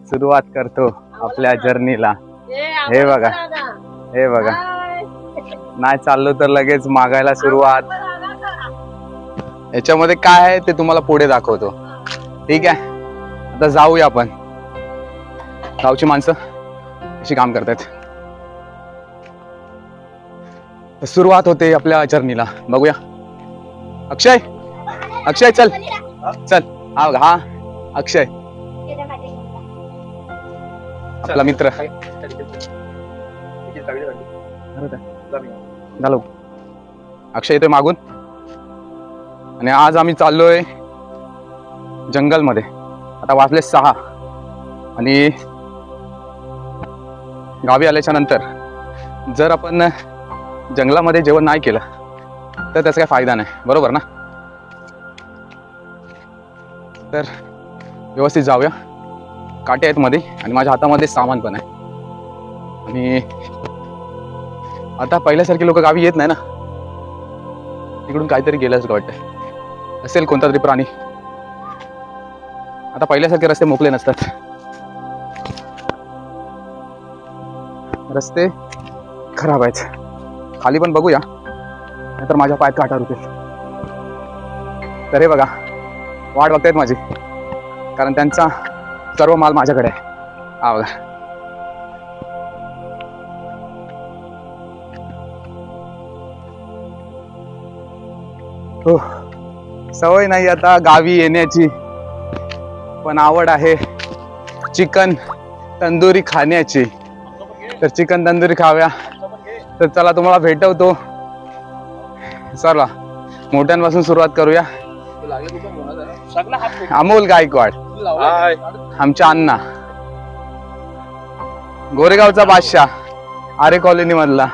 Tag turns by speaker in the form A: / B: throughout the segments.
A: सुरुवात करतो आपल्या जर्नीला। हे बघा, हे बघा, नाही चाललो तर लगेच मागायला सुरुवात। याच्यामध्ये काय आहे ते तुम्हाला पुढे दाखवतो, ठीक आहे? आता जाऊया आपण। गावची माणसं अशी काम करतात। सुरुवात होते आपल्या जर्नीला, बघूया। अक्षय, अक्षय चल चल, हा बघा, हा अक्षय आपला मित्र। झालो, अक्षय येतोय मागून। आणि आज आम्ही चाललोय जंगलमध्ये। आता वाजले 6 आणि गावी आल्याच्या नंतर जर आपण जंगलामध्ये जेवण नाही केलं तर त्याचा काही फायदा नाही, बरोबर ना? तर व्यवस्थित जाऊया। काटे आहेत मध्ये आणि माझ्या हातामध्ये सामान पण आहे। आणि आता पहिल्यासारखे लोक गावी येत नाही ना, तिकडून काहीतरी गेलं असं वाटतं, असेल कोणता तरी प्राणी। आता पहिल्यासारखे रस्ते मोकळे नसतात, रस्ते खराब आहेत। खाली पण बघूया, नाहीतर माझ्या पायात काटा रुतेल। तर हे बघा, वाट बघतायत माझी, कारण त्यांचा सर्व माल माझ्याकडे आहे। हा बघा, हो, सवय नाही आता गावी येण्याची, पण आवड आहे चिकन तंदुरी खाण्याची। तर चिकन तंदुरी खाव्या, तर चला तुम्हाला भेटवतो। चला मोठ्यांपासून सुरुवात करूया। अमोल गायकवाड, आमच्या अण्णा, गोरेगावचा बादशाह, आरे कॉलनी मधला।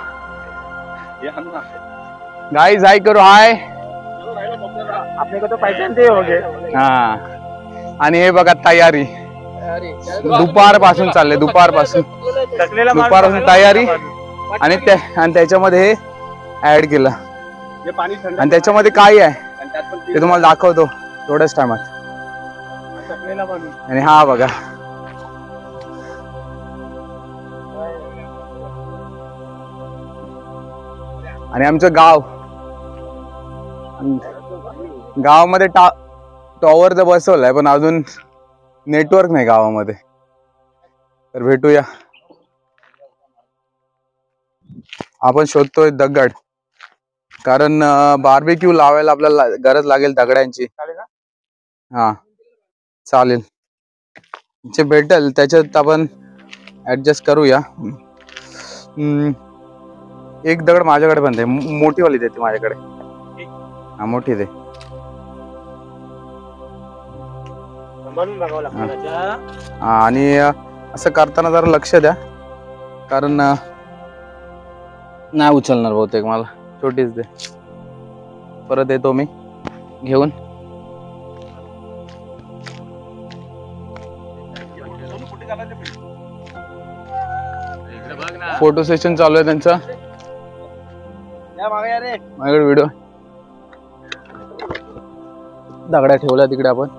A: गाइस हाय करो, हाय।
B: आपने को तो पहचान दे होगे।
A: हा, आणि हे बघा तयारी दुपारपासून चालले, दुपारपासून तयारी। आणि त्याच्यामध्ये हे ऍड केलं, आणि त्याच्यामध्ये काय आहे ते तुम्हाला दाखवतो थोड्याच टायमात। आणि हा बघा, आणि आमचं गाव, गावामध्ये टॉवर तर बसवलाय, पण अजून नेटवर्क नाही गावामध्ये। तर भेटूया, आपण शोधतोय दगड, कारण बार्बेक्यू लावायला आपल्याला गरज लागेल दगडांची। हा चालेल, जे भेटेल त्याच्यात आपण ऍडजस्ट करूया। एक दगड माझ्याकडे पण दे, मोठी वाली देते माझ्याकडे। हा मोठी दे। आणि असं करताना जरा लक्ष द्या, कारण नाही उचलणार बहुतेक, मला छोटीच दे। परत येतो मी घेऊन। फोटो सेशन चालू आहे त्यांचा, माझ्याकडे व्हिडिओ। दगड्या ठेवल्या तिकडे आपण।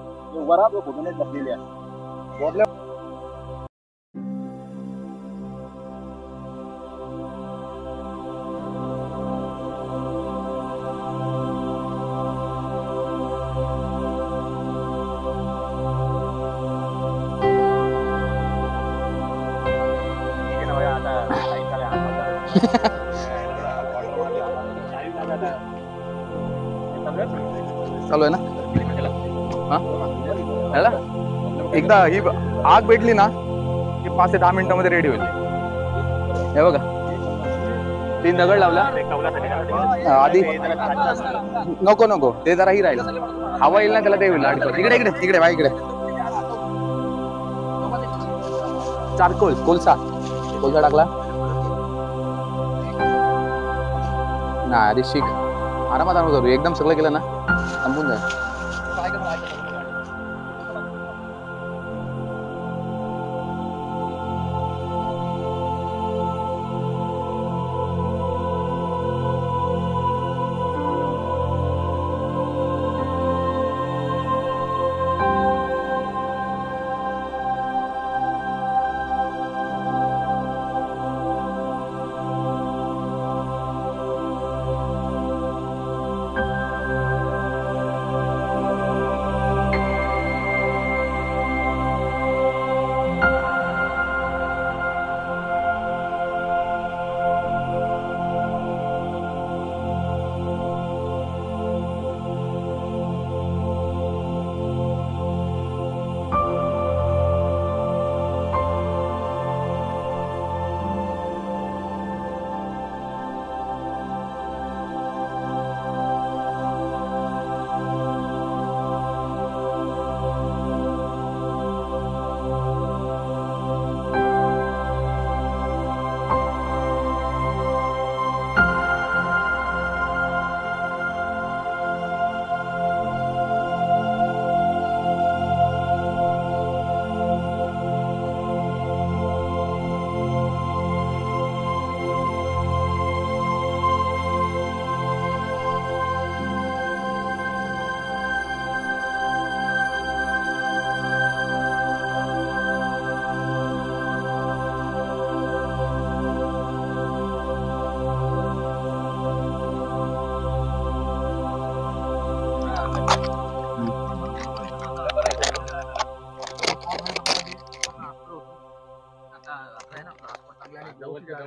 A: चालू आहे ना? हा, एकदा ही आग भेटली ना की 5 ते 10 मिनिटांमध्ये रेडी होईल। हे बघा, 3 दगड लावला आधी। नको नको, ते जरा ही राहील, हवा येईल ना त्याला, ते होईल अडकल। इकडे इकडे इकडे बाई, इकडे चारकोल, कोळसा टाकला ना। आधी शिक, आरामात करू, एकदम सगळं केलं ना संपून जाईल।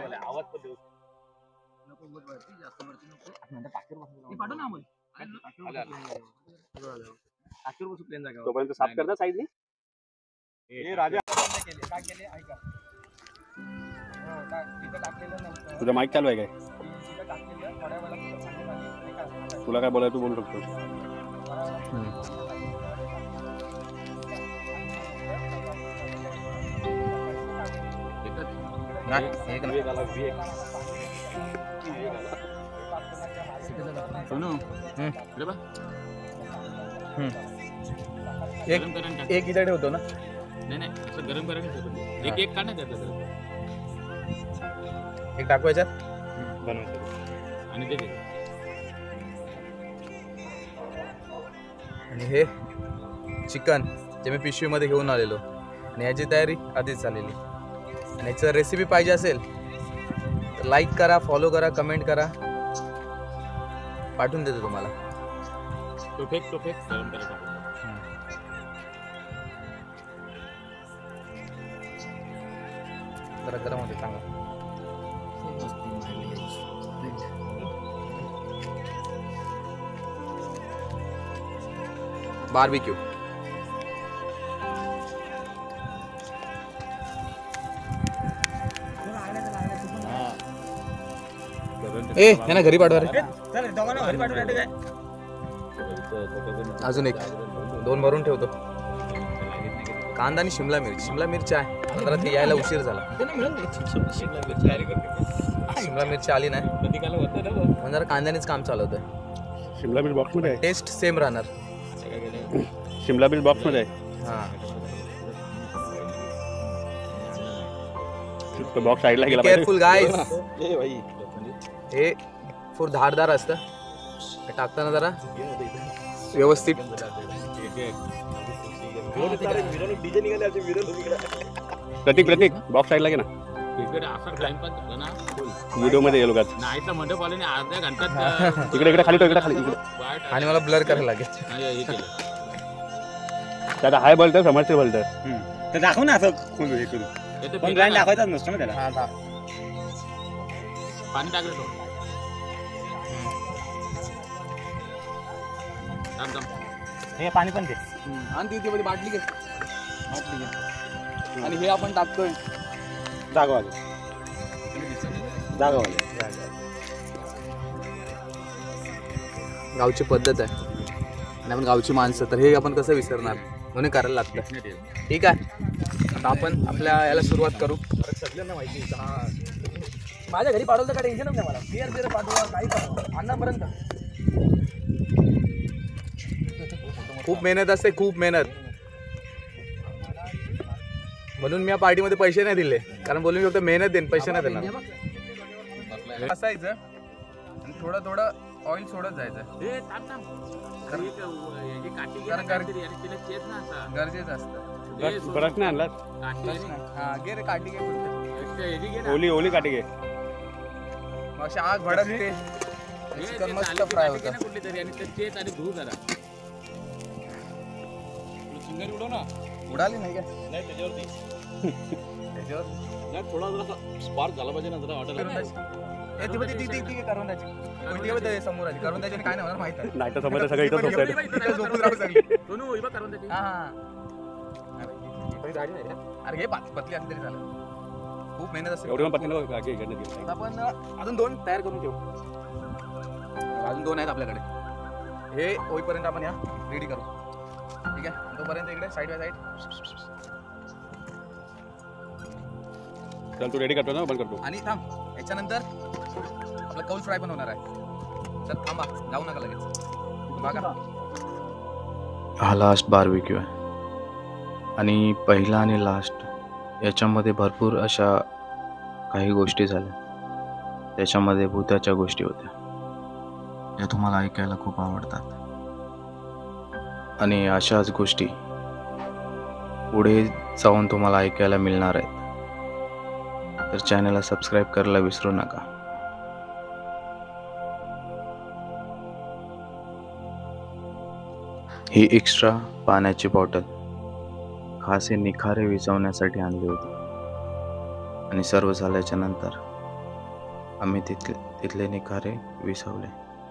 B: तोपर्यंत साफ करता साईडने. तुझा माईक चालू आहे काय? तुला काय बोलायचं तू बोलू शकतो.
A: एक इथे ठेवतो ना.
C: नाही असं गरम करायला एक काढण्यात येतं
A: एक टाकू याच्यात
C: आणि ते
A: आणि हे चिकन जे मी पिशवीमध्ये घेऊन आलेलो आणि याची तयारी आधीच झालेली. आणि याचं रेसिपी पाहिजे असेल तर लाईक करा, फॉलो करा, कमेंट करा, पाठवून देतो तुम्हाला.
C: तो फेक गरम करायचा.
A: जरा गरम होते चांगला. बार्बिक्यू ना घरी पाठवा रे. अजून एक 2 भरून ठेवतो. कांदा आणि शिमला मिरची आहे. जरा ते यायला उशीर झाला. शिमला मिरची आली नाही पण जरा कांद्यानेच काम चालवतंय.
B: शिमला मिर्च बॉक्स मध्ये आहे.
A: टेस्ट सेम राहणार.
B: शिमला मिर्च बॉक्स मध्ये आहे.
A: हा
B: तो बॉक्स साईडला गेला.
A: Careful guys. हे फूर धारदार असतं. हे टाकताना जरा व्यवस्थित.
B: प्रतीक बॉक्स साईडला गे ना. व्हिडिओ मध्ये येलो का
C: नाही तर मंडप आले अर्ध्या घंट्यात
B: इकडे खाली तो इकडे खाली.
A: आणि मला ब्लर करायला लागेल.
B: त्याला हाय बोलतं समजते बोलतं
D: तर दाखव ना असं हे करू. पण ब्रँड दाखवायचाच नसतो ना त्याला.
C: पाणी टाकलं तो
D: हे पाणी पण ते
A: आणि ती बाटली घे. आणि हे आपण टाकतोय
D: जागवाले.
A: गावची पद्धत आहे आणि आपण गावची माणसं, तर हे आपण कसं विसरणार, म्हणून करायला लागतं. ठीक आहे, आता आपण आपल्या याला सुरुवात करू.
D: सगळ्यांना माहिती आहे. माझ्या घरी पाठवलं का टेन्शनच नाही मला. बिअर पाठवा काही पाठवा अन्नापर्यंत.
A: खूप मेहनत असते, खूप मेहनत. म्हणून मी या पार्टीमध्ये पैसे नाही दिले, कारण बोलून मी फक्त मेहनत देईन, पैसे नाही देणार. असायचं आणि थोडं थोडं ऑइल सोडत जायचं. गरजेचं असतं.
B: बरंच नाही आणला.
A: हा घे रे काठी घे.
B: ओली काठी घे.
A: मग अशी आग भडकते. चिकन मस्त फ्राय होतं. उडाली नाही का त्याच्यावरती.
C: थोडा जरा स्पार्क झाला पाहिजे ना, जरा ऑर्डर
A: समोर आली करून त्याच्याने काय नाही होणार माहित आहे.
B: नाही तर समजा सगळं इथं झोपतंय.
A: अरे हे पतली असली तरी झालं. खूप मेहनत असते.
B: एवढी पण पत्नी
A: आपण अजून 2 तयार करून ठेवू. अजून 2 आहेत आपल्याकडे. हे होईपर्यंत आपण या रेडी करू. ठीक आहे, तोपर्यंत इकडे साईड बाय साईड.
B: चल तू रेडी करतो ना, बंद करतो.
A: आणि थांब, याच्यानंतर आपला कौल फ्राय पण होणार आहे. चल थांबा, जाऊ नका लगेच. बघा,
E: हा लास्ट बार्बिक्यू आहे आणि पहिला आणि लास्ट याच्यामध्ये भरपूर अशा काही गोष्टी झाल्या. त्याच्यामध्ये भूताच्या गोष्टी होत्या. या तुम्हाला ऐकायला खूप आवडतात आणि अशाच गोष्टी पुढे जाऊन तुम्हाला ऐकायला मिळणार आहेत. तर चॅनलला सबस्क्राईब करायला विसरू नका. ही एक्स्ट्रा पाण्याची बॉटल खास हे निखारे विझवण्यासाठी आणली होती. आणि सर्व झाल्याच्या नंतर आम्ही तिथले निखारे विसवले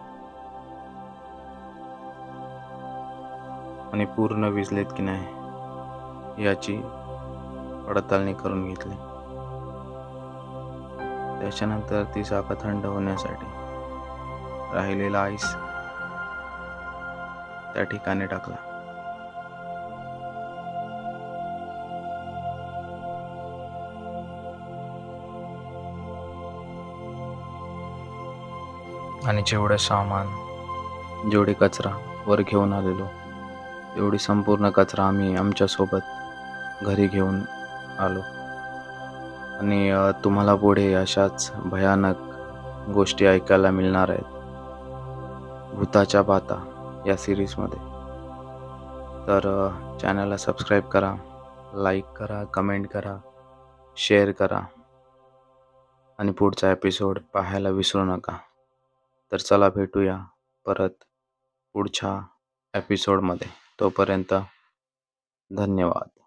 E: आणि पूर्ण विजलेत की नाही याची पडताळणी करून घेतली. त्याच्यानंतर ती चाका थंड होण्यासाठी राहिलेला आईस त्या ठिकाणी टाकला. आणि जेवढं सामान, जेवढे कचरा वर घेऊन आलेलो तेवढी संपूर्ण कचरा आम्ही आमच्यासोबत घरी घेऊन आलो. आणि तुम्हाला पुढे अशाच भयानक गोष्टी ऐकायला मिळणार आहेत भूताच्या बाता या सिरीजमध्ये. तर चॅनलला सबस्क्राईब करा, लाईक करा, कमेंट करा, शेअर करा आणि पुढचा एपिसोड पाहायला विसरू नका. तर चला भेटूया परत पुढच्या एपिसोडमध्ये. तोपर्यंत धन्यवाद.